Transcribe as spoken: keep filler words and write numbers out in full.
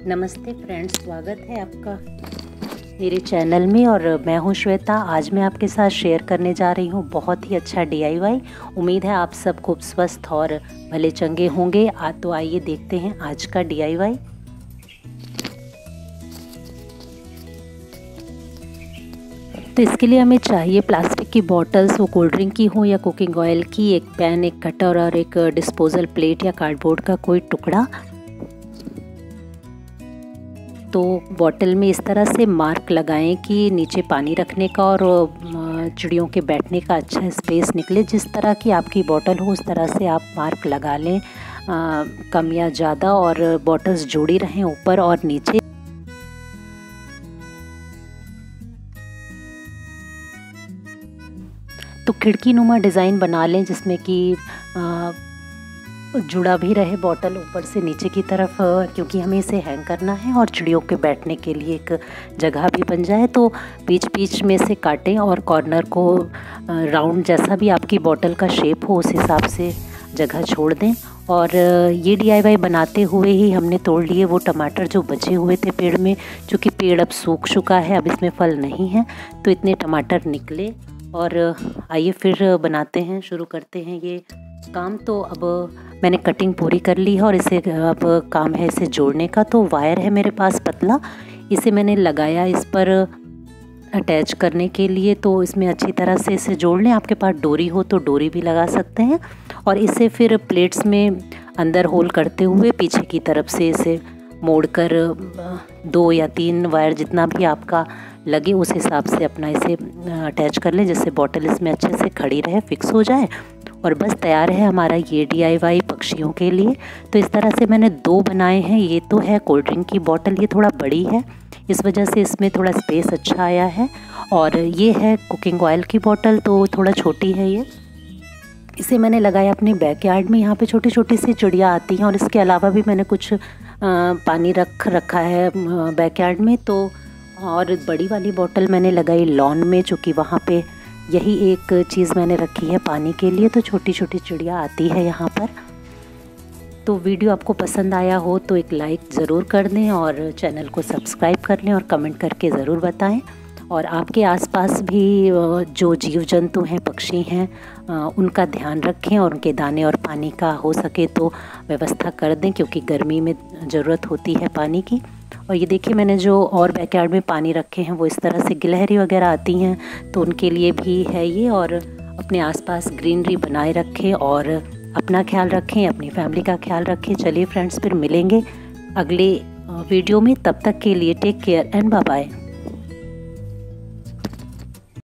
नमस्ते फ्रेंड्स, स्वागत है आपका मेरे चैनल में। और मैं हूं श्वेता। आज मैं आपके साथ शेयर करने जा रही हूं बहुत ही अच्छा डी आई वाई। उम्मीद है आप सब खूब स्वस्थ और भले चंगे होंगे। आ तो आइए देखते हैं आज का डी आई वाई। तो इसके लिए हमें चाहिए प्लास्टिक की बॉटल्स, वो कोल्ड ड्रिंक की हो या कुकिंग ऑयल की, एक पैन, एक कटर और एक डिस्पोजल प्लेट या कार्डबोर्ड का कोई टुकड़ा। तो बॉटल में इस तरह से मार्क लगाएं कि नीचे पानी रखने का और चिड़ियों के बैठने का अच्छा स्पेस निकले। जिस तरह की आपकी बॉटल हो उस तरह से आप मार्क लगा लें, आ, कम या ज़्यादा, और बॉटल्स जोड़ी रहें ऊपर और नीचे। तो खिड़की नुमा डिज़ाइन बना लें जिसमें कि जुड़ा भी रहे बॉटल ऊपर से नीचे की तरफ, क्योंकि हमें इसे हैंग करना है और चिड़ियों के बैठने के लिए एक जगह भी बन जाए। तो बीच बीच में से काटें और कॉर्नर को राउंड, जैसा भी आपकी बॉटल का शेप हो उस हिसाब से जगह छोड़ दें। और ये डी आई वाई बनाते हुए ही हमने तोड़ लिए वो टमाटर जो बचे हुए थे पेड़ में। चूँकि पेड़ अब सूख चुका है, अब इसमें फल नहीं है, तो इतने टमाटर निकले। और आइए फिर बनाते हैं, शुरू करते हैं ये काम। तो अब मैंने कटिंग पूरी कर ली है और इसे अब काम है इसे जोड़ने का। तो वायर है मेरे पास पतला, इसे मैंने लगाया इस पर अटैच करने के लिए। तो इसमें अच्छी तरह से इसे जोड़ लें। आपके पास डोरी हो तो डोरी भी लगा सकते हैं। और इसे फिर प्लेट्स में अंदर होल करते हुए पीछे की तरफ से इसे मोड़कर दो या तीन वायर जितना भी आपका लगे उस हिसाब से अपना इसे अटैच कर लें, जिससे बॉटल इसमें अच्छे से खड़ी रहे, फिक्स हो जाए। और बस तैयार है हमारा ये डी आई वाई पक्षियों के लिए। तो इस तरह से मैंने दो बनाए हैं। ये तो है कोल्ड ड्रिंक की बॉटल, ये थोड़ा बड़ी है, इस वजह से इसमें थोड़ा स्पेस अच्छा आया है। और ये है कुकिंग ऑयल की बॉटल, तो थोड़ा छोटी है ये। इसे मैंने लगाया अपने बैकयार्ड में। यहाँ पे छोटी छोटी सी चिड़िया आती हैं और इसके अलावा भी मैंने कुछ आ, पानी रख रखा है बैकयार्ड में। तो और बड़ी वाली बॉटल मैंने लगाई लॉन में, चूँकि वहाँ पे यही एक चीज़ मैंने रखी है पानी के लिए। तो छोटी छोटी चिड़िया आती है यहाँ पर। तो वीडियो आपको पसंद आया हो तो एक लाइक ज़रूर कर दें और चैनल को सब्सक्राइब कर लें और कमेंट करके ज़रूर बताएं। और आपके आसपास भी जो जीव जंतु हैं, पक्षी हैं, उनका ध्यान रखें और उनके दाने और पानी का हो सके तो व्यवस्था कर दें, क्योंकि गर्मी में ज़रूरत होती है पानी की। और ये देखिए मैंने जो और बैकयार्ड में पानी रखे हैं वो इस तरह से गिलहरी वगैरह आती हैं, तो उनके लिए भी है ये। और अपने आसपास ग्रीनरी बनाए रखें और अपना ख्याल रखें, अपनी फैमिली का ख्याल रखें। चलिए फ्रेंड्स, फिर मिलेंगे अगले वीडियो में। तब तक के लिए take care and bye bye.